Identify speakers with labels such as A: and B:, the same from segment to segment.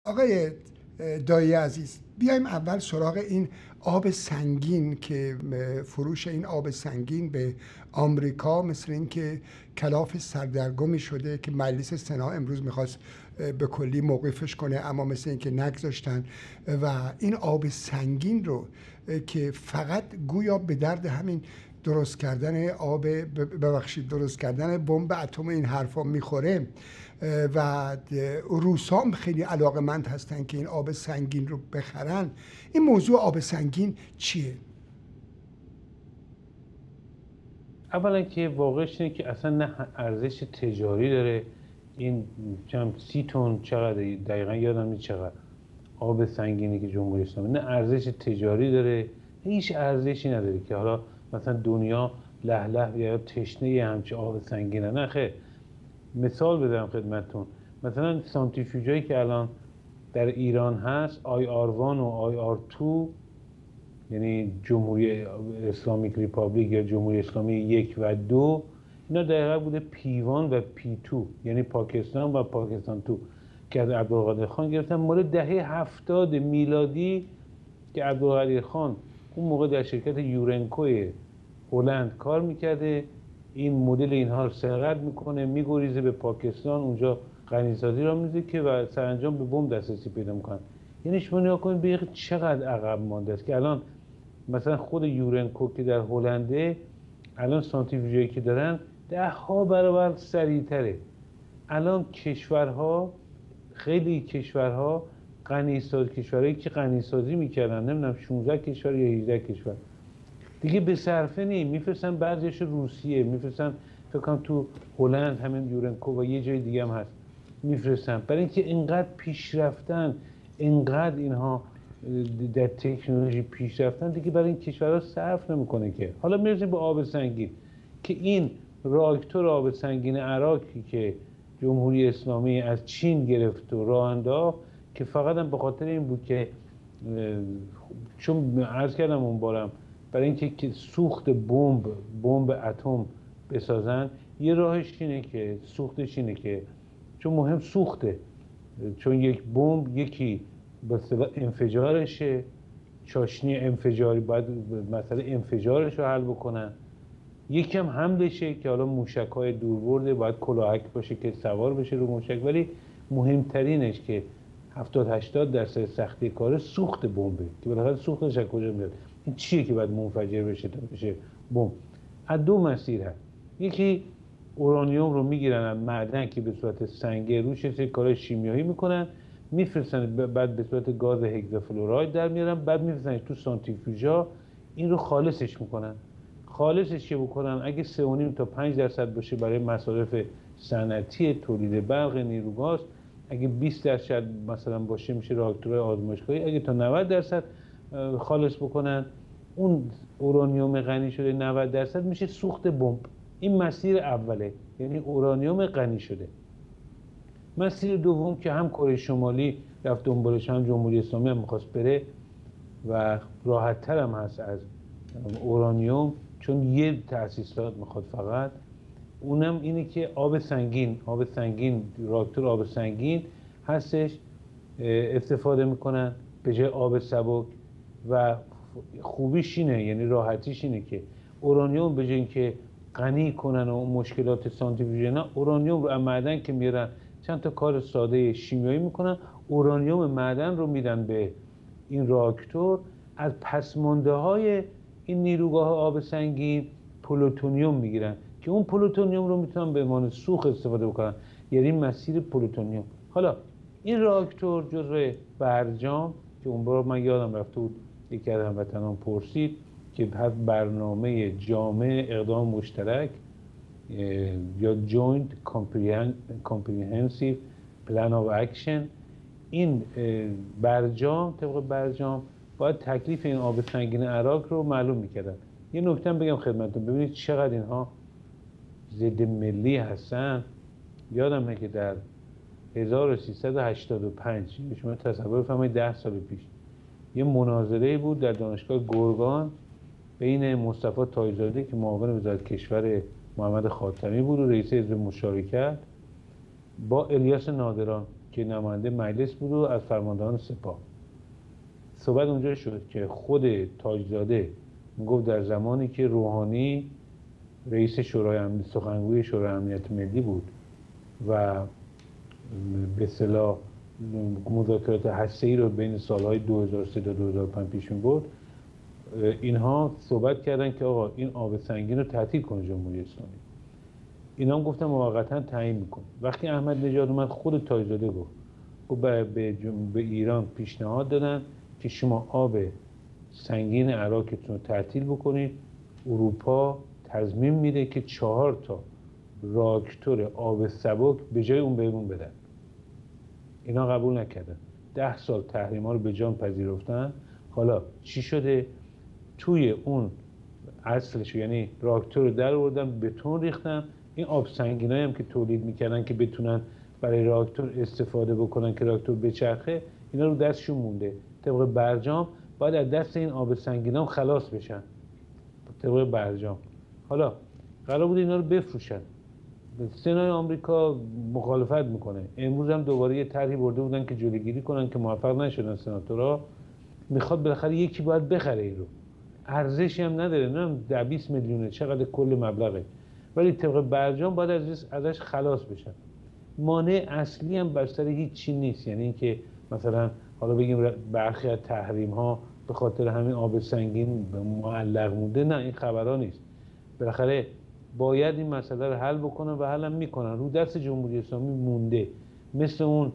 A: آقای دایی عزیز، بیایم اول سراغ این آب سنگین که فروش این آب سنگین به آمریکا مثل این که کلاف سردرگمی شده که مجلس سنا امروز میخواست به کلی موقفش کنه، اما مثل این که نگذاشتن و این آب سنگین رو که فقط گویا به درد همین درست کردن درست کردن بمب اتم این حرفا میخوره و روسا هم خیلی علاقه‌مند هستن که این آب سنگین رو بخرن. این موضوع آب سنگین چیه؟
B: اولا که واقعش اینه که اصلا نه ارزش تجاری داره. این 30 تن چقدر دقیقا یادم نیست چقدر آب سنگینی که جمهوری اسلامی، نه ارزش تجاری داره، هیچ ارزشی نداره که حالا مثلا دنیا له یا تشنه همچه آب سنگینه. نه خیر. مثال بدم خدمتتون، مثلا سانتریفیوژایی که الان در ایران هست، IR1 و IR2، یعنی جمهوری اسلامیک ریپابلیک یا جمهوری اسلامی 1 و 2، اینا دقیقا بوده P1 و P2، یعنی پاکستان و پاکستان 2 که از عبدالقادر خان گرفتن مال دهه 70 میلادی که عبدالقادر خان اون موقع در شرکت یورنکوی هلند کار میکرده. این مدل اینها رو سرقت میکنه، میگریزه به پاکستان، اونجا غنیسازی را میزه که و سرانجام به بمب دسترسی پیدا میکنن. یعنی شما نگاه کنید به چقدر عقب مانده است که الان مثلا خود یورنکو که در هلنده الان سانتریفیوژایی که دارن 10 برابر سریعتره. الان کشورها، خیلی کشورها کشورهایی که غنیسازی میکردن، نمیدونم 16 کشور یا 18 کشور دیگه به صرفه نیم، میفرستن بعضیش روسیه، میفرستن فکر کنم تو هلند همین یورنکو و یه جای دیگه هم هست میفرستن، برای اینکه اینقدر پیشرفتن، اینقدر اینها در تکنولوژی پیشرفتن دیگه برای این کشورها صرف نمیکنه. که حالا میرسیم به آب سنگین که این راکتور آب سنگین عراقی که جمهوری اسلامی از چین گرفت و راه انداخت که فقط هم به خاطر این بود که چون عرض کردم اون بارم برای اینکه سوخت بمب اتم بسازن، یه راهش اینه که سوختش اینه که چون مهم سوخته، چون یک بمب یکی به انفجارشه، چاشنی انفجاری باید مسئله انفجارش رو حل بکنن، یکی هم حملشه که حالا موشک‌های دوربرده باید کلاهک باشه که سوار بشه رو موشک، ولی مهمترینش که 70-80% سختی کار سوخت بمبه که بالاخره سوختش از کجا میاد، این چیه که باید منفجر بشه تا بشه بمب. از دو مسیر هست، یکی اورانیوم رو میگیرن از معدن که به صورت سنگه روش یه کارهای شیمیایی میکنن، میفرستن بعد به صورت گاز هگزافلوراید در میارن، بعد میفرستنش تو سانتریفیوژا این رو خالصش میکنن. خالصش که بکنن اگه 3.5 تا 5% باشه برای مصارف صنعتی تولید برق نیروگاز، اگه 20% مثلا باشه میشه راکتورهای آزمایشگاهی، اگه تا 90% خالص بکنن اون اورانیوم غنی شده 90% میشه سوخت بمب. این مسیر اوله، یعنی اورانیوم غنی شده. مسیر دوم که هم کره شمالی رفت دنبالش، هم جمهوری اسلامی هم میخواست بره و راحت تر هم هست از اورانیوم چون یه تأسیسات میخواد فقط، اونم اینه که آب سنگین راکتور آب سنگین هستش استفاده میکنن به جای آب سبک و خوبیش اینه، یعنی راحتیش اینه که اورانیوم به جای اینکه غنی کنن و مشکلات سانتریفیوژ، اورانیوم رو از معدن که میارن چند تا کار ساده شیمیایی میکنن، اورانیوم معدن رو میدن به این راکتور، از پسمانده های این نیروگاه آب سنگین پلوتونیوم میگیرن که اون پلوتونیوم رو میتونن به عنوان سوخت استفاده بکنن، یعنی مسیر پلوتونیوم. حالا این راکتور جزو برجام که اون بار من یادم رفته بود یکی از هموطنان پرسید که هست برنامه جامع اقدام مشترک یا Joint Comprehensive Plan of Action، این برجام طبق برجام باید تکلیف این آب سنگین عراق رو معلوم میکردن. یه نکته بگم خدمتتون، ببینید چقدر اینها ضد ملی هستن. یادمه که در 1385 شما تصور فرمایید 10 سال پیش یه مناظره بود در دانشگاه گرگان بین مصطفی تاج‌زاده که معاون وزارت کشور محمد خاتمی بود و رئیس حزب مشارکت با الیاس نادران. که نماینده مجلس بود و از فرماندهان سپاه. صحبت اونجا شد که خود تاجزاده میگفت در زمانی که روحانی رئیس شورای سخنگوی شورای امنیت ملی بود و به اصطلاح مذاکرات هسته‌ای رو بین سالهای 2003 تا 2005 پیش می‌برد، اینها صحبت کردن که آقا این آب سنگین رو تعطیل کنه جمهوری اسلامی. اینا هم گفتن موقتا تعیین میکنه. وقتی احمد نژاد اومد، خود تاجزاده گفت به ایران پیشنهاد دادن که شما آب سنگین عراقتون رو تعطیل بکنید. اروپا تضمین میده که 4 تا راکتور آب سبک به جای اون بهمون بدن. اینا قبول نکردن. 10 سال تحریم ها رو به جان پذیرفتن. حالا چی شده؟ توی اون اصلش، یعنی راکتور رو در آوردن، بتون ریختن. این آب سنگینایی هم که تولید میکردن که بتونن برای راکتور استفاده بکنن که راکتور بچرخه، اینا رو دستشون مونده. طبق برجام باید از دست این آب سنگینا هم خلاص بشن. طبق برجام حالا قرار بود اینا رو بفروشن. سنای آمریکا مخالفت میکنه. امروز هم دوباره یه طرحی برده بودن که جلوگیری کنن که موفق نشدن سناتورها. میخواد بالاخره یکی باید بخره این رو. ارزشی هم نداره، نه 20 میلیونه، چقدر کل مبلغه، ولی طبق برجام باید ازش خلاص بشن. مانع اصلی هم بر سر هیچ چی نیست، یعنی اینکه مثلا حالا بگیم برخی از تحریم ها به خاطر همین آب سنگین معلق مونده، نه این خبرها نیست. بالاخره باید این مسئله رو حل بکنن و حل هم میکنن. رو دست جمهوری اسلامی مونده، مثل اون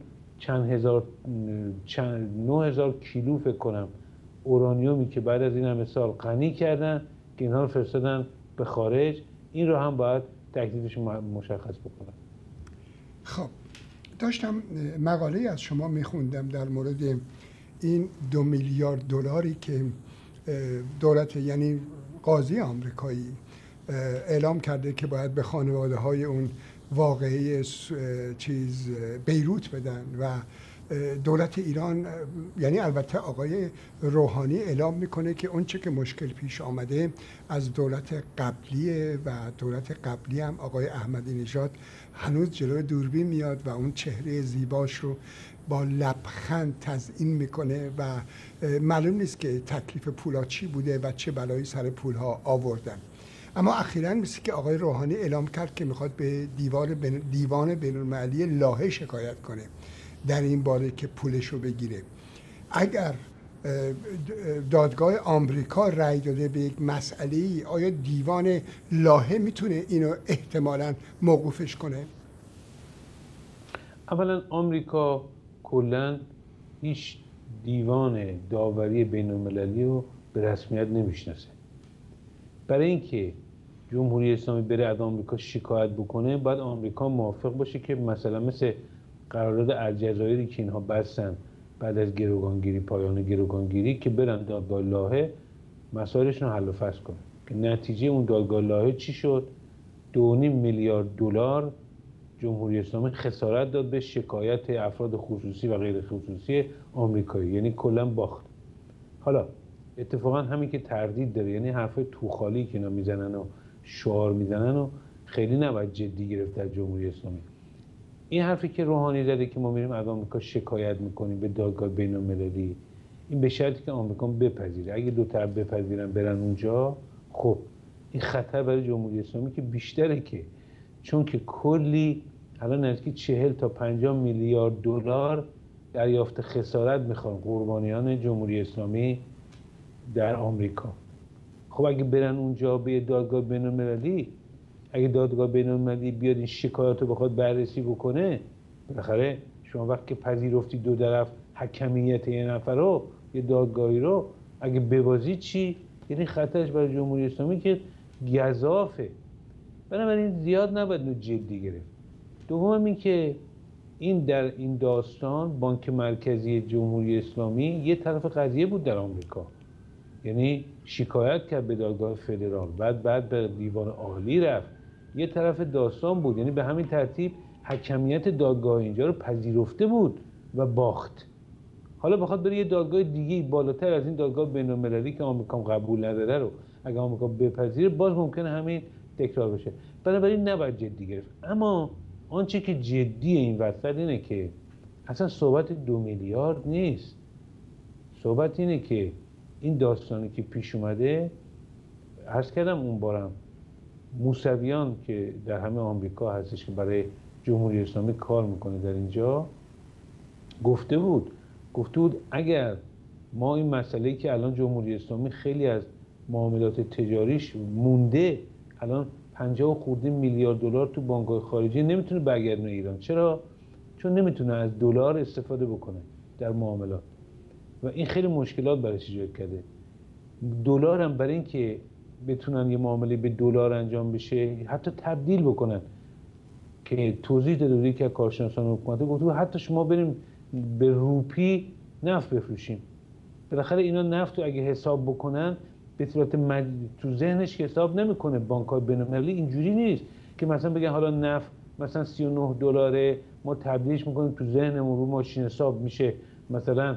B: 9000 کیلو فکر کنم اورانیومی که بعد از این همه سال غنی کردن که اینها رو فرستادن به خارج. این رو هم باید تکلیفش مشخص بکنن.
A: خب داشتم مقاله از شما میخوندم در مورد این 2 میلیارد دلاری که دولت، یعنی قاضی آمریکایی اعلام کرده که باید به خانواده های اون واقعی بیروت بدن و دولت ایران، یعنی البته آقای روحانی اعلام میکنه که اون چه که مشکل پیش آمده از دولت قبلیه و دولت قبلی هم آقای احمدی نژاد هنوز جلوی دوربین میاد و اون چهره زیباش رو با لبخند تزیین میکنه و معلوم نیست که تکلیف پولا چی بوده و چه بلایی سر پولها آوردن. اما اخیراً مثل که آقای روحانی اعلام کرد که میخواد به دیوان بین‌المللی لاهه شکایت کنه در این باره که پولش رو بگیره. اگر دادگاه آمریکا رأی داده به یک مسئله، آیا دیوان لاهه میتونه اینو احتمالاً موقوفش کنه؟
B: اولا آمریکا کلاً هیچ دیوان داوری بین‌المللی رو به رسمیت نمیشناسه. برای اینکه جمهوری اسلامی بره از آمریکا شکایت بکنه، باید آمریکا موافق باشه که مثلا مثل قرارداد الجزایری که اینها بستن بعد از گروگانگیری، پایان گروگانگیری، که برن دادگاه لاهه مسائلشون رو حل و فصل کنن. که نتیجه اون دادگاه لاهه چی شد؟ 2.5 میلیارد دلار جمهوری اسلامی خسارت داد به شکایت افراد خصوصی و غیر خصوصی آمریکایی، یعنی کلا باخت. حالا اتفاقا همین که تردید داره، یعنی حرفای توخالی که اینا میزنن و شعار میزنن و خیلی نباید جدی گرفت در جمهوری اسلامی. این حرفی که روحانی زده که ما میریم از آمریکا شکایت میکنیم به دادگاه بین‌المللی، این به شرطی که آمریکا بپذیره. اگه دو طرف بپذیرن برن اونجا، خب این خطر برای جمهوری اسلامی که بیشتره، که چون که کلی الان نزدیک 40 تا 50 میلیارد دلار دریافت خسارت میخوان قربانیان جمهوری اسلامی در آمریکا. خب اگه برن اونجا به دادگاه بین‌المللی، اگه دادگاه بین‌المللی بیاد این شکایات رو بخواد بررسی بکنه، بالاخره شما وقتی پذیرفتی دو طرف حکمیت یه نفر رو، یه دادگاهی رو، اگه ببازی چی؟ یعنی خطرش برای جمهوری اسلامی که گزافه. بنابراین زیاد نباید جدی گرفت. دوم این که در این داستان بانک مرکزی جمهوری اسلامی یه طرف قضیه بود در آمریکا، یعنی شکایت کرد به دادگاه فدرال، بعد به دیوان عالی رفت، یه طرف داستان بود. یعنی به همین ترتیب حکمیت دادگاه اینجا رو پذیرفته بود و باخت. حالا بخواد بره یه دادگاه دیگه بالاتر از این دادگاه بین‌المللی که آمریکا قبول نداره رو اگه آمریکا بپذیره، باز ممکنه همین تکرار بشه. بنابراین نباید جدی گرفت. اما آنچه که جدی این وسط اینه که اصلا صحبت 2 میلیارد نیست. صحبت اینه که این داستانی که پیش اومده، عرض کردم اون بارم، موسویان که در همه آمریکا هستش که برای جمهوری اسلامی کار میکنه در اینجا، گفته بود اگر ما این مسئله‌ای که الان جمهوری اسلامی خیلی از معاملات تجاریش مونده، الان 50 خورده میلیارد دلار تو بانک‌های خارجی نمیتونه برگردونه ایران. چرا؟ چون نمیتونه از دلار استفاده بکنه در معاملات و این خیلی مشکلات براش ایجاد کرده. دلار هم برای اینکه بتونن یه معامله به دلار انجام بشه، حتی تبدیل بکنن، که توضیح داده بود که کارشناسان حکومت گفته حتی شما بریم به روپی نفت بفروشیم. بالاخره اینا نفت رو اگه حساب بکنن به صورت تو ذهنش که حساب نمیکنه. بانک‌های بین‌المللی اینجوری نیست که مثلا بگن حالا نفت مثلا 39 دلاره، ما تبدیلش میکنیم تو ذهنمون رو ماشین حساب میشه مثلا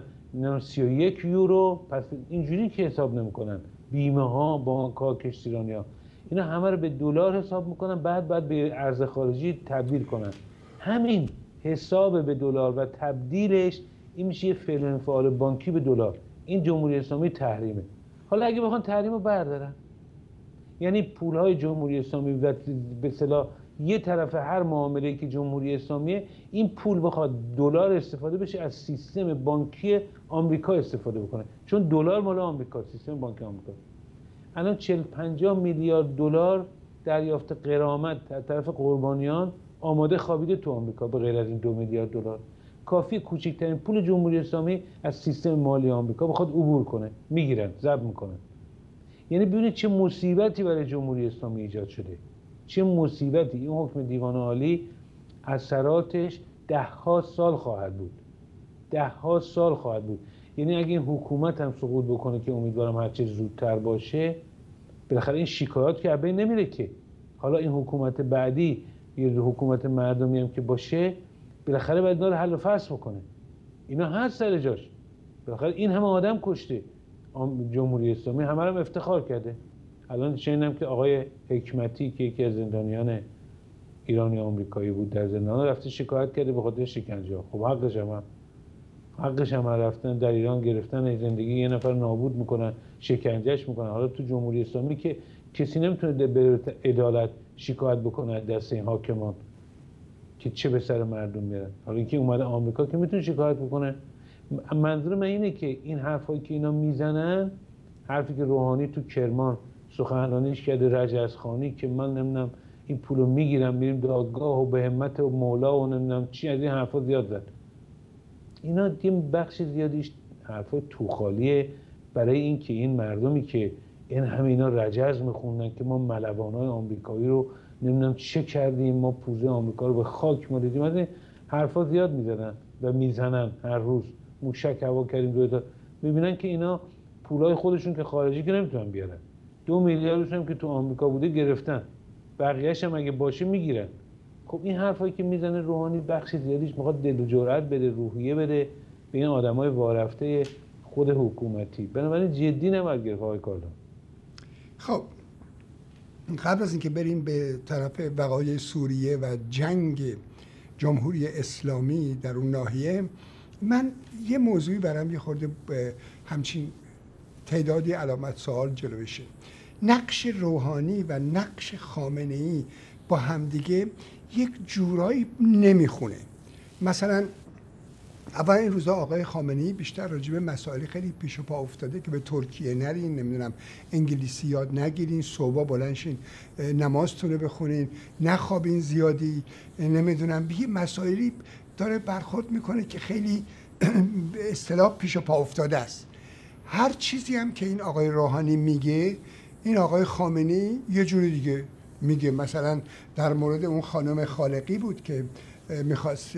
B: 31 یورو. پس اینجوری که حساب نمیکنن. بیمه ها، بانک ها، کشتیرانی ها، اینا همه رو به دلار حساب میکنن، بعد به ارز خارجی تبدیل کنن. همین حساب به دلار و تبدیلش این میشه یه فعل و انفعال بانکی به دلار. این جمهوری اسلامی تحریمه. حالا اگه بخوان تحریم رو بردارن، یعنی پولهای جمهوری اسلامی و به اصطلاح یه طرف هر معامله‌ای که جمهوری اسلامیه، این پول بخواد دلار استفاده بشه، از سیستم بانکی آمریکا استفاده بکنه، چون دلار مال آمریکا، سیستم بانکی آمریکا. الان 40-50 میلیارد دلار دریافت غرامت از طرف قربانیان آماده خوابیده تو آمریکا، به غیر از این 2 میلیارد دلار. کافی کوچکترین پول جمهوری اسلامی از سیستم مالی آمریکا بخواد عبور کنه، میگیرن، ضبط میکنن. یعنی ببینید چه مصیبتی برای جمهوری اسلامی ایجاد شده، چه مصیبتی. این حکم دیوان عالی اثراتش 10 سال خواهد بود، 10 سال خواهد بود. یعنی اگه این حکومت هم سقوط بکنه که امیدوارم هرچه زودتر باشه، بالاخره این شکایات که بین نمیره که. حالا این حکومت بعدی یه حکومت مردمی هم که باشه، بالاخره باید اینا رو حل و فصل بکنه. اینا هست سر جاش. بالاخره این همه آدم کشته جمهوری اسلامی، همه رو افتخار کرده. الان شنیدم که آقای حکمتی که یکی از زندانیان ایرانی آمریکایی بود در زندان، رفته شکایت کرده به خاطر شکنجه. خب حقش هم رفتن در ایران گرفتن زندگی یه نفر نابود میکنن، شکنجهش میکنن. حالا تو جمهوری اسلامی که کسی نمیتونه به عدالت شکایت بکنه از دست این حاکمان که چه به سر مردم میارن. حالا اینکه اومده آمریکا که میتونه شکایت بکنه. منظور من اینه که این حرفایی که اینا میزنن، حرفی که روحانی تو کرمان سخنرانیش کرده، رجزخانی، که من نمیدونم این پولو میگیرم میریم دادگاه و به همت و مولا و نمیدونم چی، از این حرفا زیاد زد. اینا یه بخش زیادیش حرفای توخالیه برای این که این مردمی که این همینا رجز میخوندن که ما ملوانای آمریکایی رو نمیدونم چه کردیم، ما پوزه آمریکا رو به خاک مالیدیم، از این حرفا زیاد میزنن و میزنن. هر روز موشک هوا کردیم دوتا. میبینن که اینا پولای خودشون که خارجی که نمیتونن بیارن، 2 میلیاردش هم که تو آمریکا بوده گرفتن، بقیه‌اش هم اگه باشه میگیرن. خب این حرفایی که میزنه روحانی بخش زیادیش میخواد دل و جرأت بده، روحیه بده به این آدمای وارفته خود حکومتی. بنابراین جدی نباید گرفت آقای کاردان.
A: خب قبل از اینکه بریم به طرف وقایع سوریه و جنگ جمهوری اسلامی در اون ناحیه، من یه موضوعی برام یه خورده همچین تعدادی علامت سوال جلوشه. نقش روحانی و نقش خامنه‌ای با همدیگه یک جورایی نمیخونه. مثلا اول این روزا آقای خامنه‌ای بیشتر راجع به مسائل خیلی پیش و پا افتاده که به ترکیه نرین، نمیدونم انگلیسی یاد نگیرین، صبح بلند شین نمازتون رو بخونین، نخوابین زیادی، نمیدونم یه مسائلی داره برخورد میکنه که خیلی به اصطلاح پیش و پا افتاده است. هر چیزی هم که این آقای روحانی میگه، این آقای خامنه‌ای یه جوری دیگه میگه. مثلا در مورد اون خانم خالقی بود که میخواست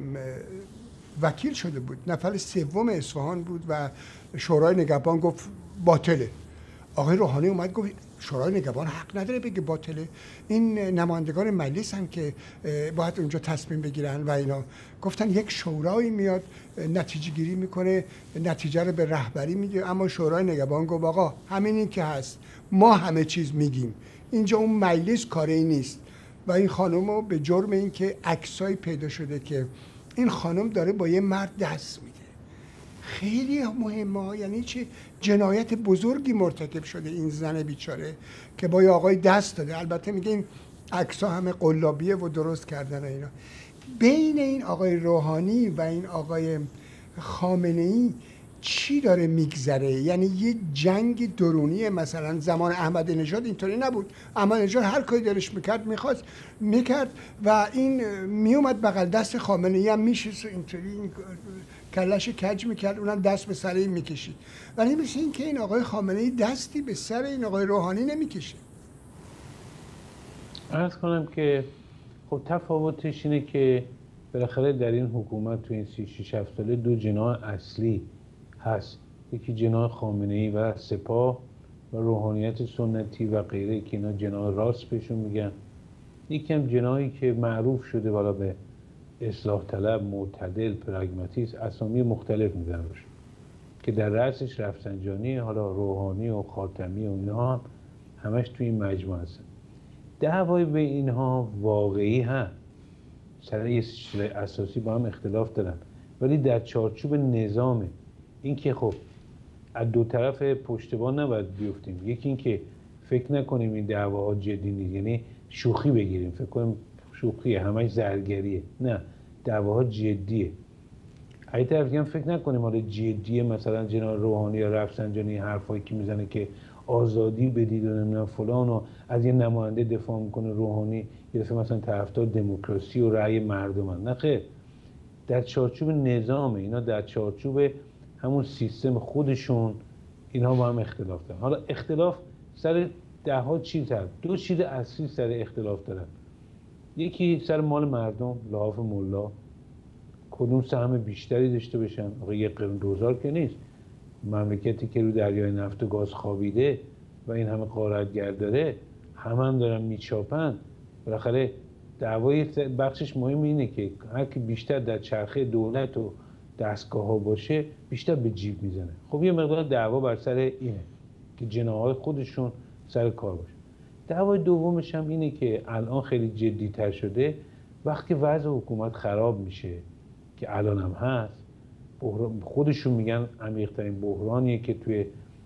A: وکیل شده بود، نفر 3 اصفهان بود و شورای نگهبان گفت باطله. آقای روحانی اومد گفت شورای نگهبان حق نداره بگه باطله، این نمایندگان مجلس هم که باید اونجا تصمیم بگیرن و اینا. گفتن یک شورایی میاد نتیجه گیری میکنه، نتیجه رو به رهبری میده، اما شورای نگهبان گفت آقا همین این که هست، ما همه چیز میگیم، اینجا اون مجلس کاری نیست. و این خانم رو به جرم این که عکسایی پیدا شده که این خانم داره با یه مرد دست میده. خیلی مهمه، یعنی چه جنایت بزرگی مرتکب شده این زن بیچاره که با یه آقای دست داده. البته میگه این عکس‌ها همه قلابیه و درست کردن اینا. بین این آقای روحانی و این آقای خامنه‌ای چی داره میگذره؟ یعنی یه جنگ درونی. مثلا زمان احمدی نژاد اینطوری نبود. احمدی نژاد هر کاری دلش میکرد میکرد و این میومد بغل دست خامنه‌ای هم میشه اینطوری کلش کج میکرد، اونم دست به سر این میکشید. ولی مثل این که این آقای خامنه‌ای دستی به سر این آقای روحانی نمیکشه.
B: عرض کنم که خب تفاوتش اینه که بالاخره در این حکومت تو این 36 ساله دو جناح اصلی هست. یکی جناح خامنه‌ای و سپاه و روحانیت سنتی و غیره که اینا جناح راست بهشون میگن. یکی هم جناحی که معروف شده بالا به اصلاح طلب، معتدل، پراگماتیست، اسامی مختلف میزنن روش که در رأسش رفسنجانی، حالا روحانی و خاتمی و اینا همش توی این مجموعه هستن. دعوای به اینها واقعی هست، سر یه چیز اساسی با هم اختلاف دارن، ولی در چارچوب نظامه. این که خب از دو طرف پشتبان نباید بیفتیم. یکی این که فکر نکنیم این دعواها جدی نیست، یعنی شوخی بگیریم، فکر کنیم شوخیه، همش زرگریه. نه، دعواها جدیه. از طرف دیگه هم فکر نکنیم حالا جدیه، مثلا جناب روحانی یا رفسنجانی حرفایی که میزنه که آزادی بدید و نمیدونم فلان و از یه نماینده دفاع میکنه روحانی، یه دفعه مثلا طرفدار دموکراسی و رأی مردمن. نه خیر، در چارچوب نظامه اینا، در چارچوب همون سیستم خودشون اینها با هم اختلاف دارن. حالا اختلاف سر ده ها چیز هست. دو چیز اصلی سر اختلاف دارن. یکی سر مال مردم، لحاف ملا، کدوم سهم بیشتری داشته باشن. آقا یه قرن 2000 که نیست، مملکتی که رو دریای نفت و گاز خوابیده و این همه غارتگر داره، هم دارن میچاپن. بالاخره دعوای بخشش مهم اینه که هر کی بیشتر در چرخه دولت و دستگاه ها باشه بیشتر به جیب میزنه. خب یه مقدار دعوا بر سر اینه که جناح‌های خودشون سر کار باشه. دعوای دومش هم اینه که الان خیلی جدی‌تر شده، وقتی وضع حکومت خراب میشه که الان هم هست، خودشون میگن عمیق‌ترین بحرانیه که توی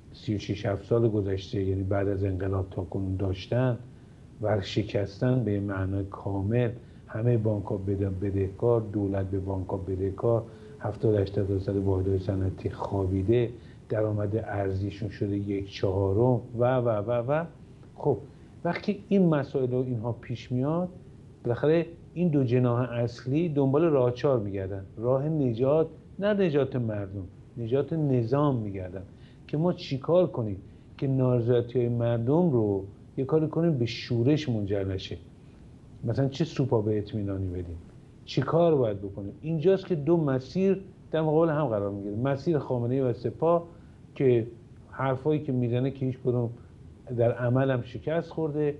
B: 36 سال گذشته، یعنی بعد از انقلاب تا کنون داشتن، و شکستن به معنای کامل. همه بانک‌ها بدهکار، دولت به بانک‌ها بدهکار، 70-80% واحدهای صنعتی خوابیده، درآمد ارزیشون شده 1/4 و. خب وقتی این مسائل و اینها پیش میاد، بالاخره این دو جناح اصلی دنبال راه چار میگردن، راه نجات، نه نجات مردم، نجات نظام میگردن که ما چیکار کنیم که نارضایتی‌های مردم رو یه کاری کنیم به شورش منجر نشه. مثلا چه سوپا به اطمینانی بدیم، چی کار باید بکنیم. اینجاست که دو مسیر در مقابل هم قرار میگیره. مسیر خامنه‌ای و سپاه که حرفایی که میزنه که هیچ کدوم در عمل هم شکست خورده،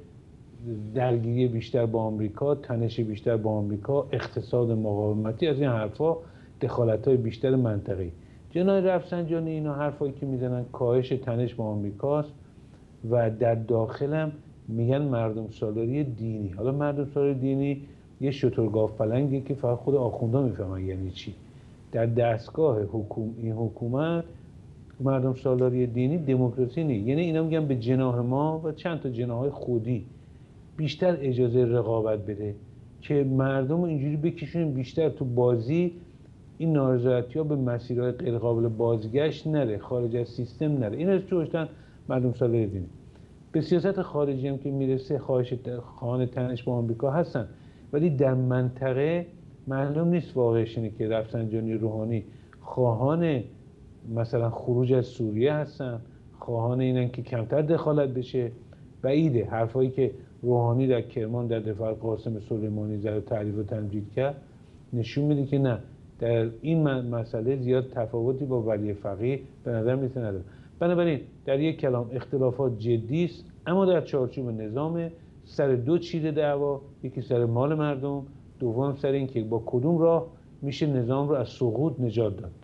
B: درگیری بیشتر با آمریکا، تنش بیشتر با آمریکا، اقتصاد مقاومتی، از این حرفا، دخالت‌های بیشتر منطقه‌ای. جناب رفسنجانی اینا حرفایی که میزنن کاهش تنش با آمریکاست و در داخلم میگن مردم سالاری دینی. حالا مردم سالاری دینی یه شترگاف پلنگی که فقط خود آخوندا میفهمن یعنی چی. در دستگاه این حکومت مردم سالاری دینی دموکراسی نیست. یعنی اینا میگن به جناح ما و چند تا جناح‌های خودی بیشتر اجازه رقابت بده که مردم رو اینجوری بکشونیم بیشتر تو بازی، این نارضایتی‌ها به مسیرهای غیر قابل بازگشت نره، خارج از سیستم نره. این از جوشتن مردم سالاری دینی. به سیاست خارجی هم که میرسه، خواهان تنش با آمریکا هستن، ولی در منطقه معلوم نیست واقعش اینه که رفسنجانی، روحانی خواهان مثلا خروج از سوریه هستن، خواهان اینن که کمتر دخالت بشه. بعیده. حرفایی که روحانی در کرمان در دفاع قاسم سلیمانی زد و تعریف و تمجید کرد نشون میده که نه، در این مسئله زیاد تفاوتی با ولی فقیه به نظر میسه نداره. بنابراین در یک کلام اختلافات جدی است، اما در چارچوب نظام سر دو چیز دعوا، یکی سر مال مردم، دوم سر این که با کدوم راه میشه نظام رو از سقوط نجات داد.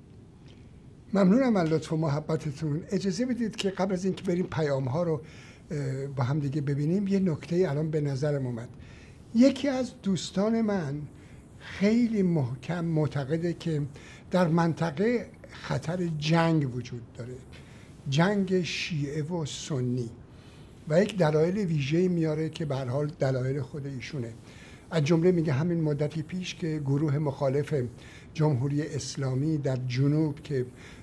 A: ممنونم از لطف و محبتتون. اجازه بدید که قبل از اینکه بریم پیام ها رو با هم دیگه ببینیم، یه نکته الان به نظرم اومد. یکی از دوستان من خیلی محکم معتقده که در منطقه خطر جنگ وجود داره، جنگ شیعه و سنی، و یک دلایل ویژه‌ای میاره که به هر حال دلایل خود ایشونه. از جمله میگه همین مدتی پیش که گروه مخالف جمهوری اسلامی در جنوب که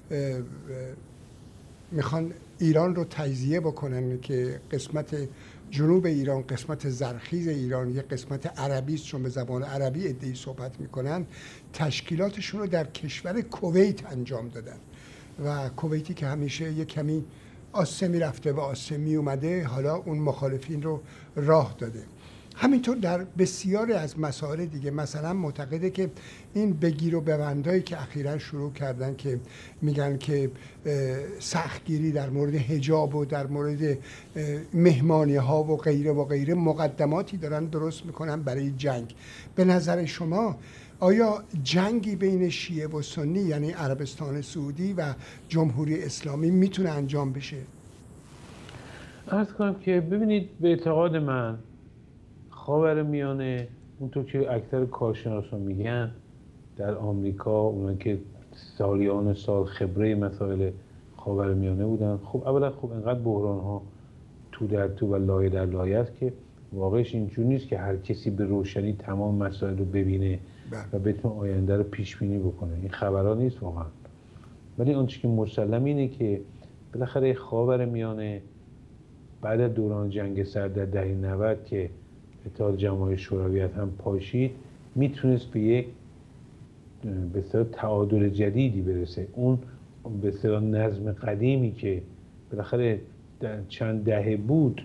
A: میخوان ایران رو تجزیه بکنن که قسمت جنوب ایران قسمت زرخیز ایران یه قسمت عربی است، چون به زبان عربی عده‌ای صحبت میکنن، تشکیلاتشون رو در کشور کویت انجام دادن و کویتی که همیشه یه کمی آسه میرفته و آسه میومده، حالا اون مخالفین رو راه داده. همینطور در بسیاری از مسائل دیگه، مثلا معتقده که این بگیر و ببندایی که اخیراً شروع کردن که میگن که سختگیری در مورد حجاب و در مورد مهمانی ها و غیره مقدماتی دارن درست میکنن برای جنگ. به نظر شما آیا جنگی بین شیعه و سنی، یعنی عربستان سعودی و جمهوری اسلامی، میتونه انجام بشه؟
B: عرض کنم که ببینید، به اعتقاد من خاورمیانه اونطور که اکثر کارشناسان میگن در آمریکا، اونایی که سالیان سال خبره مسائل خاورمیانه بودن، خب اولا خب انقدر بحران ها تو در تو و لایه در لایه است که واقعش اینجور نیست که هر کسی به روشنی تمام مسائل رو ببینه و بتونه آینده رو پیش بینی بکنه. این خبرها نیست واقعا. ولی آنچه که مسلم اینه که بالاخره خاورمیانه بعد از دوران جنگ سرد در دهه 90 که اتحاد جماهیر شوروی هم پاشید، میتونست به یک به اصطلاح تعادل جدیدی برسه. اون به اصطلاح نظم قدیمی که بالاخره چند دهه بود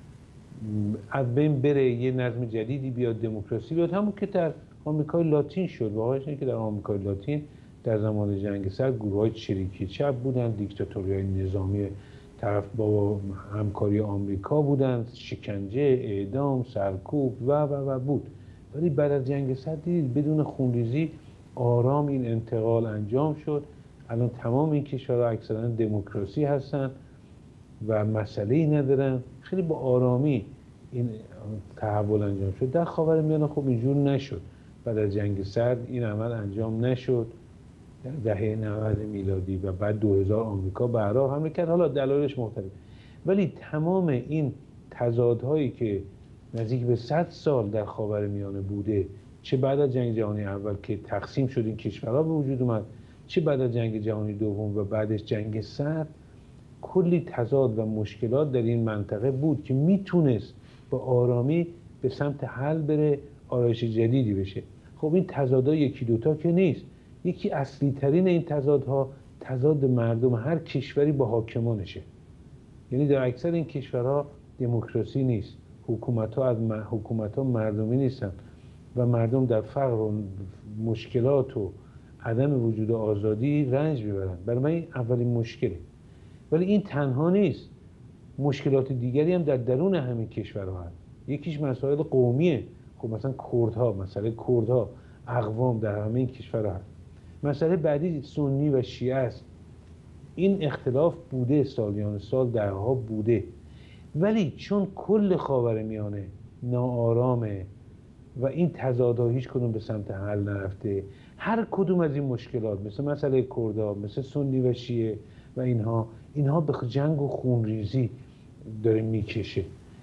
B: از بین بره، یه نظم جدیدی بیاد، دموکراسی بیاد، همون که در آمریکای لاتین شد. واقعش اینه که در آمریکای لاتین در زمان جنگ سرد گروه‌های چریکی چپ بودن، دیکتاتوری‌های نظامی طرف با همکاری آمریکا بودن، شکنجه، اعدام، سرکوب و بود. ولی بعد از جنگ سرد دیدید بدون خونریزی آرام این انتقال انجام شد. الان تمام این کشورها اکثرا دموکراسی هستن و مسئله‌ای ندارن. خیلی با آرامی این تحول انجام شد. در خاورمیانه خب اینجور نشد. بعد از جنگ سرد این عمل انجام نشد. در دهه 90 میلادی و بعد 2000 آمریکا به عراق حمله کرد. حالا دلایلش مختلف، ولی تمام این تضادهایی که نزدیک به 100 سال در خاورمیانه بوده، چه بعد از جنگ جهانی اول که تقسیم شد این کشورها به وجود اومد، چه بعد از جنگ جهانی دوم و بعدش جنگ سرد، کلی تضاد و مشکلات در این منطقه بود که میتونست با آرامی به سمت حل بره، آرایش جدیدی بشه. خب این تضادها یکی دوتا که نیست. یکی اصلی ترین این تضادها تضاد مردم هر کشوری با حاکمانشه. یعنی در اکثر این کشورها دموکراسی نیست، حکومت‌ها مردمی نیستن و مردم در فقر و مشکلات و عدم وجود آزادی رنج میبرن. برای من این اولین مشکله. ولی این تنها نیست، مشکلات دیگری هم در درون همین کشورها هست. یکیش مسائل قومیه. خب مثلا کردها، مسئله کردها اقوام در همه این کشورها هست. مسئله بعدی سنی و شیعه است. این اختلاف بوده، سالیان سال دهها بوده، ولی چون کل خاورمیانه ناآرامه و این تضادها هیچ کدوم به سمت حل نرفته، هر کدوم از این مشکلات مثل مسئله کردها، مثل سنی و شیعه و اینها به جنگ و خونریزی داره میکشه.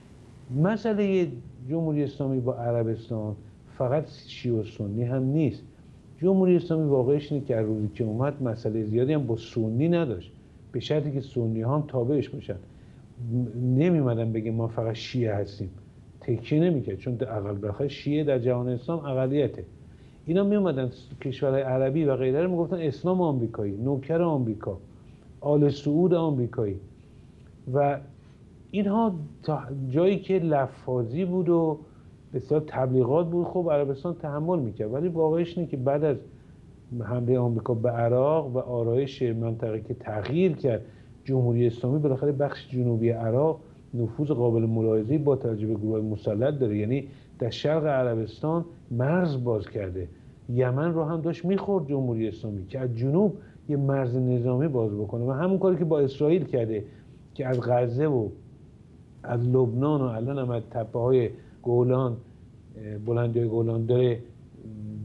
B: مسئله جمهوری اسلامی با عربستان فقط شیعه و سنی هم نیست. جمهوری اسلامی واقعش اینه که از روزی که اومد مسئله زیادی هم با سنی نداشت، به شرطی که سنی ها هم تابعش باشن. نمیمدن بگه ما فقط شیعه هستیم، تکیه نمیکرد، چون بالاخره شیعه در جهان اسلام اقلیته. اینا میومدن کشورهای عربی و غیره رو میگفتن اسلام آمریکایی، نوکر آمریکا، آل سعود آمریکایی. و اینها تا جایی که لفاظی بود و بسیار تبلیغات بود، خب عربستان تحمل میکرد. ولی واقعش اینه که بعد از حمله آمریکا به عراق و آرایش منطقه که تغییر کرد، جمهوری اسلامی بالاخره بخش جنوبی عراق نفوذ قابل ملاحظه‌ای با توجه به گروه مسلط داره. یعنی در شرق عربستان مرز باز کرده. یمن رو هم داشت میخورد جمهوری اسلامی که از جنوب یه مرز نظامی باز بکنه، و همون کاری که با اسرائیل کرده که از غزه و از لبنان و الان هم از تپه‌های گولان، بلندی‌های گولان داره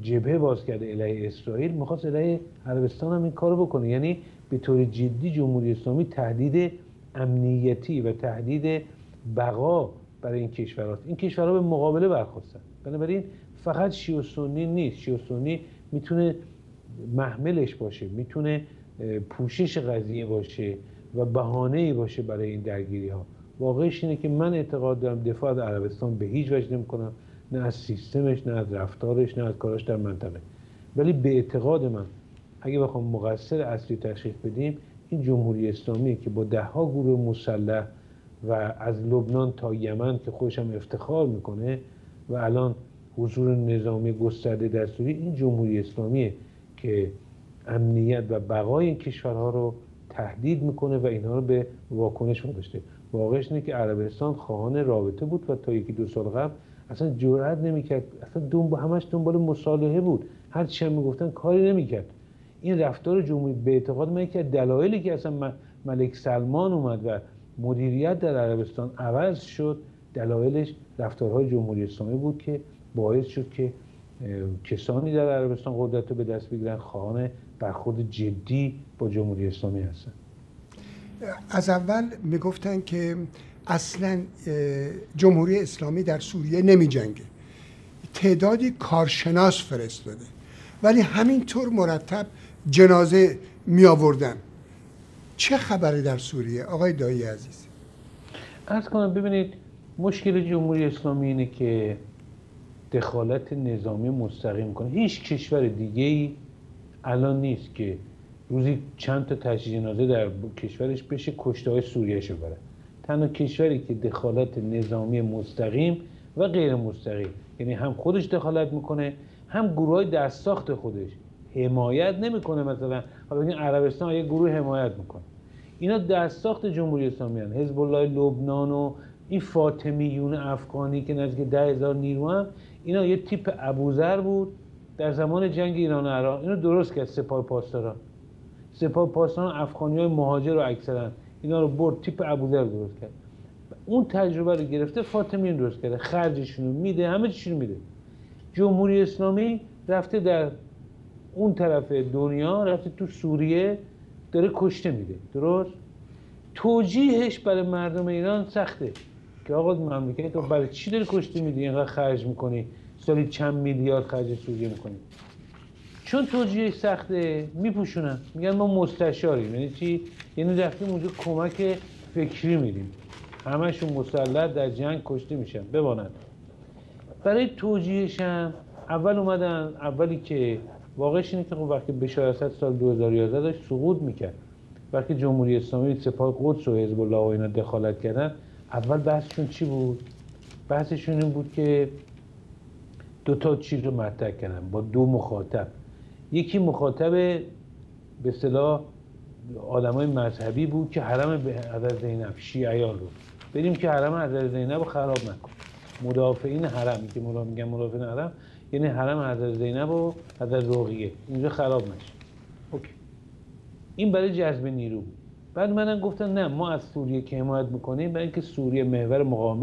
B: جبهه باز کرده علیه اسرائیل، میخواست علیه عربستان هم این کارو بکنه. یعنی به طور جدی جمهوری اسلامی تهدید امنیتی و تهدید بقا برای این کشورها، این کشورها به مقابله برخواستن. بنابراین فقط شیعه و سنی نیست، شیعه و سنی میتونه محملش باشه، میتونه پوشش قضیه باشه و بهانه‌ای باشه برای این درگیری ها. واقعش اینه که من اعتقاد دارم دفاع از عربستان به هیچ وجه نمی‌کنم، نه از سیستمش، نه از رفتارش، نه از کاراش در منطقه. ولی به اعتقاد من اگه بخوام مقصر اصلی تشخیص بدیم، این جمهوری اسلامی که با ده‌ها گروه مسلح و از لبنان تا یمن که خودش هم افتخار میکنه و الان حضور نظامی گسترده در سوریه، این جمهوری اسلامیه که امنیت و بقای این کشورها رو تهدید میکنه و اینها رو به واکنش واداشته. واقعش اینه که عربستان خواهان رابطه بود و تا یکی دو سال قبل اصلا جرئت نمیکرد، اصلا همش دنبال مصالحه بود، هر چی هم میگفتن کاری نمیکرد. این رفتار جمهوری به اعتقاد من که دلایلی که اصلا ملک سلمان اومد و مدیریت در عربستان عوض شد، دلایلش رفتارهای جمهوری اسلامی بود که باعث شد که کسانی در عربستان قدرت رو به دست بگیرن خواهان برخورد جدی با جمهوری اسلامی هستن.
A: از اول میگفتن که اصلا جمهوری اسلامی در سوریه نمی جنگه، تعدادی کارشناس فرستاده، ولی همینطور مرتب جنازه می آوردن. چه خبری در سوریه آقای دایی عزیز؟
B: عرض کنم ببینید، مشکل جمهوری اسلامی اینه که دخالت نظامی مستقیم کنه. هیچ کشور دیگه‌ای الان نیست که روزی چند تا تجهیز جنازه در کشورش بشه کشته‌های سوریه‌شو بره. تنها کشوری که دخالت نظامی مستقیم و غیر مستقیم، یعنی هم خودش دخالت میکنه هم گروه‌های دستساخت خودش حمایت نمیکنه. مثلا حالا ببین عربستان یک گروه حمایت میکنه، اینا دستساخت جمهوری اسلامی هستند. حزب الله لبنان و این فاطمیون افغانی که نزدیک 10,000 نیرو هم، اینا یه تیپ ابوذر بود در زمان جنگ ایران و عراق. اینو درست کرد سپاه پاسداران. سپاه پاسداران افغانی‌های مهاجر رو اکثرا اینا رو برد تیپ ابوذر درست کرد. اون تجربه رو گرفته فاطمیون درست کرده، خرجشون میده، همه چیشون میده. جمهوری اسلامی رفته در اون طرف دنیا، رفته تو سوریه داره کشته میده. درست؟ توجیهش برای مردم ایران سخته که آقا مملکت تو برای چی داری کشته میدی، اینقدر خرج میکنی، سالی چند میلیارد خرج سوریه میکنی؟ چون توجیهش سخته میپوشونن، میگن ما مستشاریم. یعنی چی؟ یعنی رفتیم اونجا کمک فکری میدیم، همشون مسلح در جنگ کشته میشن بمانند. برای توجیهش هم اول اومدن، اولی که واقعش اینه که خب وقتی بشار اسد سال 2011 داشت سقوط میکرد، وقتی جمهوری اسلامی سپاه قدس و حزب الله و اینا دخالت کردن، اول بحثشون چی بود؟ بحثشون این بود که دو تا چیز رو مطرح کردن با دو مخاطب. یکی مخاطب به اصطلاح آدمای مذهبی بود که حرم حضرت زینب شیعیان رو بریم که حرم حضرت زینب رو خراب نکن. مدافعین حرم که میگن مدافعین حرم یعنی حرم حضرت زینب و حضرت رقیه اینجا خراب نشه. اوکی. این برای جذب نیرو. بعد منم گفتن نه، ما از سوریه که حمایت میکنیم برای اینکه سوریه محور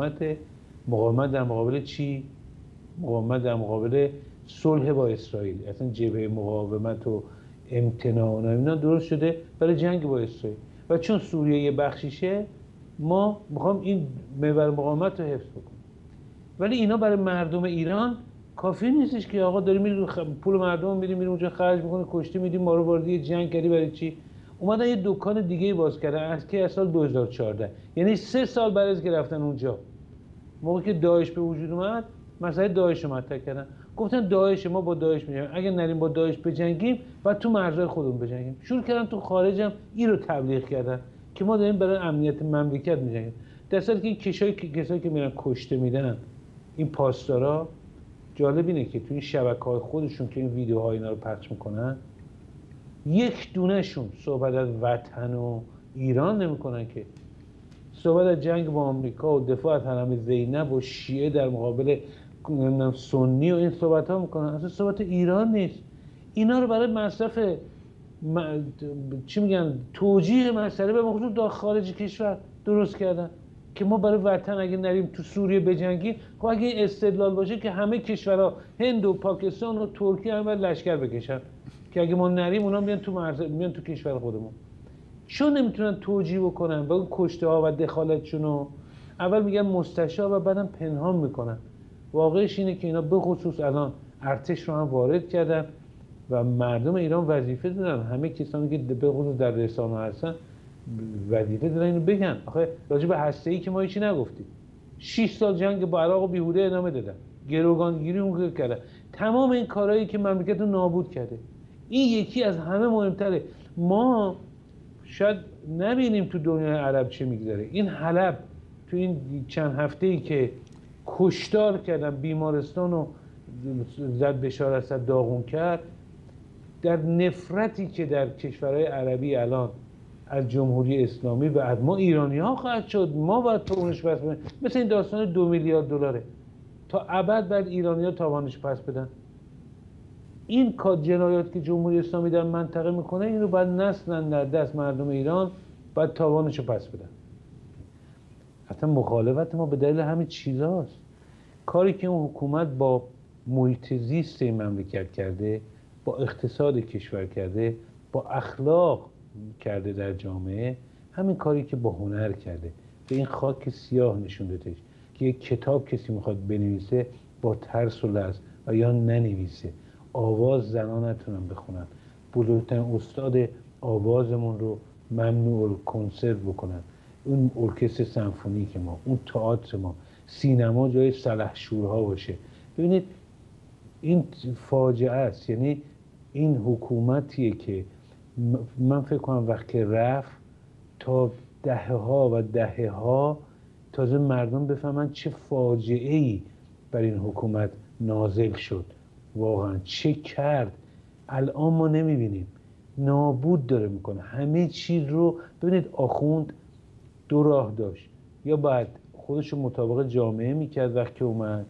B: مقاومت در مقابل چی؟ مقاومت در مقابل صلح با اسرائیل. اصلا جبهه مقاومت و امتناع و اینا درست شده برای جنگ با اسرائیل. و چون سوریه یه بخشیشه، ما میخوام این محور مقاومت رو حفظ بکنیم. ولی اینا برای مردم ایران کافی نیستش که آقا داری میری پول مردم میری اونجا خرج میکنی، کشتی میدی، ما رو وارد جنگ کردی. برای چی؟ اومدن یه دکان دیگه باز کردن از که از سال 2014، یعنی 3 سال بعد از که رفتن اونجا، موقعی که داعش به وجود اومد، مسئله داعش رو مطرح کردن. گفتن داعش، ما با داعش میجنگیم، اگه نریم با داعش بجنگیم بعد تو مرزهای خودمون بجنگیم. شروع کردن تو خارج هم این رو تبلیغ کردن که ما داریم برای امنیت مملکت میجنگیم، در صورتی که کسایی که میرن کشته میدن این پاسدارا، جالب اینه که تو این شبکه‌های خودشون که این ویدیوها اینا رو پخش میکنن، یک دونهشون صحبت از وطن و ایران نمیکنن، که صحبت از جنگ با آمریکا و دفاع از حرم زینب و شیعه در مقابل سنی و این صحبت ها میکنن. اصلا صحبت ایران نیست. اینا رو برای مصرف چی میگن توجیه مسئله به خصوص داخل خارج کشور درست کردن. که ما برای وطن اگه نریم تو سوریه بجنگیم، خب اگه این استدلال باشه که همه کشورها هند و پاکستان و ترکیه هم باید لشکر بکشن که اگه ما نریم اونا میان تو کشور خودمون. چون نمیتونن توجیه بکنن و اون کشته ها و دخالتشونو اول میگن مستشار و بعدم پنهان میکنن. واقعش اینه که اینا به خصوص الان ارتش رو هم وارد کردن و مردم ایران وظیفه دارن، همه کسانی که به خصوص در رسانه هستن وظیفه دارن اینو بگن. آخه راجع به هسته‌ای که ما هیچی نگفتیم. 6 سال جنگ با عراق و بیهوده ادامه دادن، گروگانگیری اون کردن، تمام این کارهایی که مملکت رو نابود کرده. این یکی از همه مهمتره. ما شاید نبینیم تو دنیای عرب چه میگذره. این حلب تو این چند هفته‌ای که کشتار کردن، بیمارستان رو زد بشار اسد داغون کرد، در نفرتی که در کشورهای عربی الان از جمهوری اسلامی و از ما ایرانی ها خواهد شد، ما باید تاوانش پس بدن. مثل این داستان 2 میلیارد دلاره، تا ابد بعد ایرانی ها تاوانش پس بدن. این کار جنایات که جمهوری اسلامی در منطقه میکنه، این رو باید نسلن در دست مردم ایران، باید تاوانش رو پس بدن. حتی مخالفت ما به دلیل همین چیزاست. کاری که اون حکومت با محیط زیست این مملکت کرده، با اقتصاد کشور کرده، با اخلاق کرده در جامعه، همین کاری که با هنر کرده. به این خاک سیاه نشون دادش که یک کتاب کسی میخواد بنویسه با ترس و لرز و یا ننویسه. آواز زنان نتونن بخونن، بزرگترین استاد آوازمون رو ممنوع کنسرت بکنن، اون ارکستر سمفونیک ما، اون تئاتر ما، سینما جای سلحشورها باشه. ببینید این فاجعه است. یعنی این حکومتیه که من فکر کنم وقتی رفت تا دهه‌ها و دهه‌ها تازه مردم بفهمن چه فاجعه‌ای بر این حکومت نازل شد، واقعا چه کرد. الان ما نمیبینیم، نابود داره میکنه همه چیز رو. ببینید آخوند 2 راه داشت، یا باید خودش رو مطابق جامعه میکرد وقتی اومد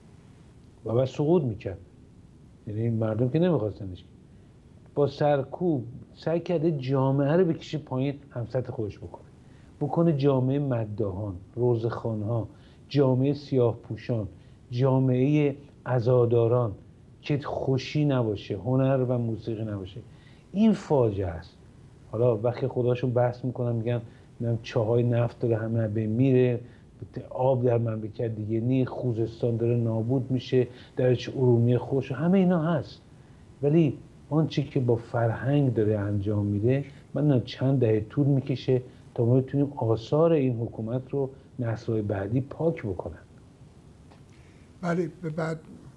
B: و بعد سقوط میکرد، یعنی مردم که نمیخواستنش، با سرکوب سعی کرده جامعه رو بکشه پایین، هم سطح خودش بکنه جامعه مداحان، روزخوانها، جامعه سیاه پوشان، جامعه عزاداران که خوشی نباشه، هنر و موسیقی نباشه. این فاجعه است. حالا وقتی خداشون بحث میکنن میگن چاهای نفت داره همه به میره، آب در مملکت دیگه نی، خوزستان داره نابود میشه، درش ارومیه خوش، همه اینا هست. ولی آنچه که با فرهنگ داره انجام میده، من چند دهه طول میکشه تا ما بتونیم آثار این حکومت رو نسل‌های بعدی پاک بکنن.
A: بله. بعد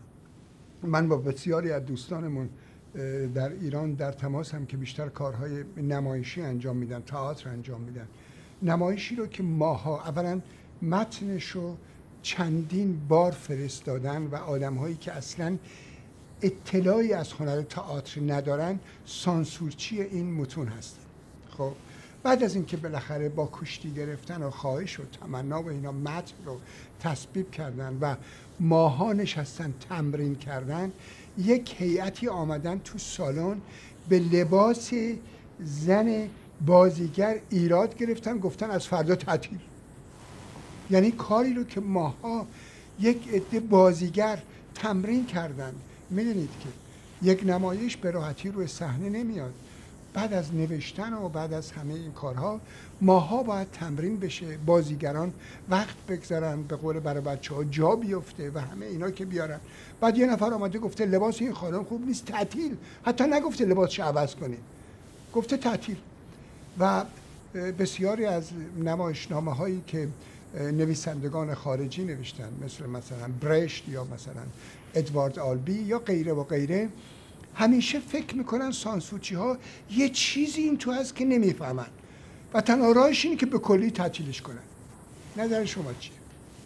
A: من با بسیاری از دوستانمون در ایران در تماسم که بیشتر کارهای نمایشی انجام میدن، تئاتر انجام میدن. نمایشی رو که ماها اولا متنش رو چندین بار فرستادن و آدم‌هایی که اصلاً اطلاعی از هنر تئاتر ندارن سانسورچی این متون هستن. خب بعد از اینکه بالاخره با کشتی گرفتن و خواهش و تمنا و اینا متن رو تصویب کردن و ماها نشستن تمرین کردن، یک هیئتی آمدن تو سالن به لباس زن بازیگر ایراد گرفتن، گفتن از فردا تعطیل. یعنی کاری رو که ماها یک عده بازیگر تمرین کردن، میدونید که یک نمایش به راحتی روی صحنه نمیاد. بعد از نوشتن و بعد از همه این کارها ماها باید تمرین بشه، بازیگران وقت بگذارن، به قول برای بچه‌ها جا بیفته و همه اینا که بیارن. بعد یه نفر آمده گفته لباس این خانم خوب نیست، تعطیل. حتی نگفته لباسش عوض کنید، گفته تعطیل. و بسیاری از نمایشنامه هایی که نویسندگان خارجی نوشتن، مثلا برشت یا مثلا ادوارد آلبی یا غیره و غیره، همیشه فکر میکنن سانسورچی ها یه چیزی این تو هست که نمیفهمن و تنها راهش اینه که به کلی تعطیلش کنن. نظر شما چیه؟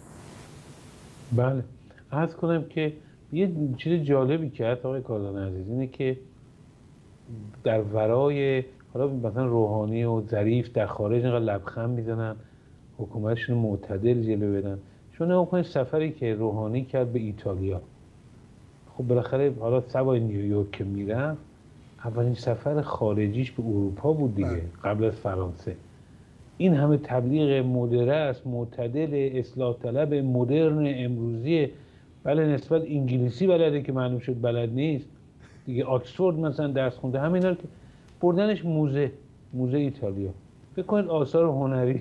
B: بله، عرض کنم که یه چیز جالبی که آقای کاردان عزیز اینه که در ورای حالا مثلا روحانی و ظریف در خارج اینقدر لبخند میزنن، حکومتشون معتدل جلو بدن. شما نگاه کنید سفری که روحانی کرد به ایتالیا، خب بالاخره حالا سوای نیویورک که میرم، اولین سفر خارجیش به اروپا بود دیگه، قبل از فرانسه. این همه تبلیغ مدرس، معتدل، اصلاح طلب، مدرن، امروزی، بله نسبت انگلیسی بلده که معلوم شد بلد نیست دیگه، آکسفورد مثلا درس خونده، همینا رو که بردنش موزه ایتالیا. فکر کنید آثار هنری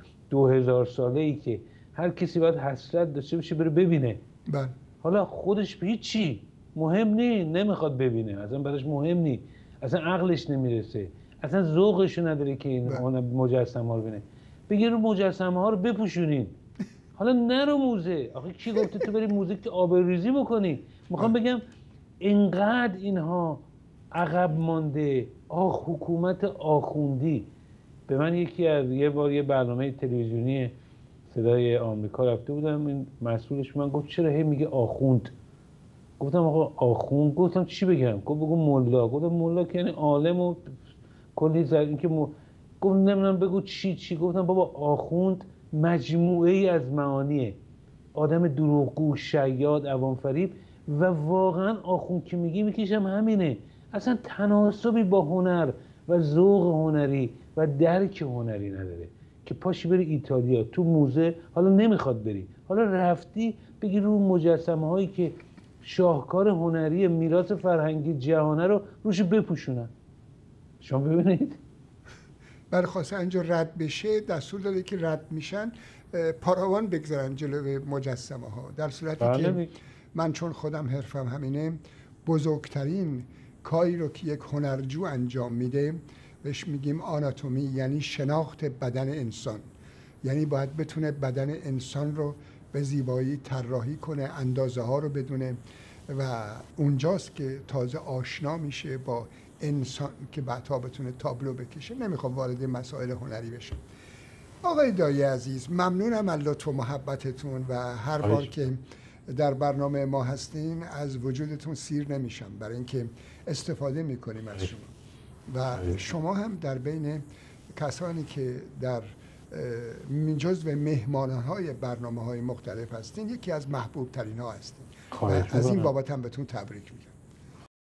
B: 2000 ساله ای که هر کسی باید حسرت داشته باشه بره ببینه.
A: بله.
B: حالا خودش هیچی مهم نمیخواد ببینه، اصلا براش مهم نی، اصلا عقلش نمیرسه، اصلا ذوقش نداره که این مجسمه ها رو ببینه. بگیر رو مجسمه ها رو بپوشونین، حالا نرو موزه. آخه کی گفته تو بری موزه که آبروریزی بکنی؟ میخوام بگم اینقدر اینها عقب مانده. حکومت آخوندی. به من یه بار یه برنامه تلویزیونی صدای آمریکا رفته بودم، این مسئولش من گفت چرا هی میگه آخوند؟ گفتم آقا آخوند، گفتم چی بگم؟ گفت بگو ملا. گفتم ملا که یعنی عالم و کلی این که گفت نمیدونم بگو چی. گفتم بابا آخوند مجموعه ای از معانیه، آدم دروغگو، شیاد، عوام فریب. و واقعا آخوند که میکشم همینه، اصلا تناسبی با هنر و ذوق هنری و درک هنری نداره که پاشی بری ایتالیا تو موزه، حالا نمیخواد بری، حالا رفتی بگی رو مجسمه هایی که شاهکار هنری میراث فرهنگی جهانه رو روش بپوشونن. شما ببینید
A: برای خواسته اینجا رد بشه دستور داده که رد میشن پاراوان بگذارن جلو مجسمه ها، در صورتی که من چون خودم حرفم همینه، بزرگترین کاری رو که یک هنرجو انجام میده بهش میگیم آناتومی، یعنی شناخت بدن انسان. یعنی باید بتونه بدن انسان رو به زیبایی طراحی کنه، اندازه ها رو بدونه و اونجاست که تازه آشنا میشه با انسان که بعدها بتونه تابلو بکشه. نمیخوام وارد مسائل هنری بشم. آقای دایی عزیز، ممنونم از لطف و محبتتون و هر بار که در برنامه ما هستین از وجودتون سیر نمیشم، برای اینکه استفاده میکنیم از شما و شما هم در بین کسانی که در جزو مهمانهای برنامه‌های مختلف هستین یکی از محبوب ترین ها هستین. از این بابت هم بهتون تبریک میگم.